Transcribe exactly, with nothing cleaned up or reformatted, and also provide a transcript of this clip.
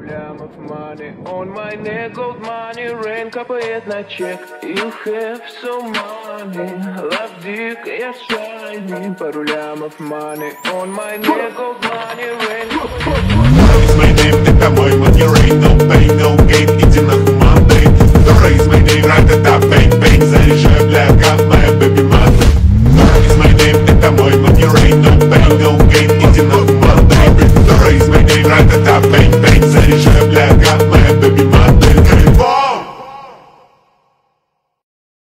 лямов money on my neck, gold money, rain капает на чек. You have so money, love dick, я shiny. Пару лямов money on my neck, gold money, rain капает на чек. Raise my name, это мой money, rain, no pain, no gain, иди нахуй Monday. Raise my name, ра-та-та, bang, bang, заряжаю, бляха, моя baby mother. Raise my name, это мой money, rain, no pain, no gain, иди нахуй Monday. Raise my name, ра-та-та, bang, bang, заряжаю, бляха, моя baby mother.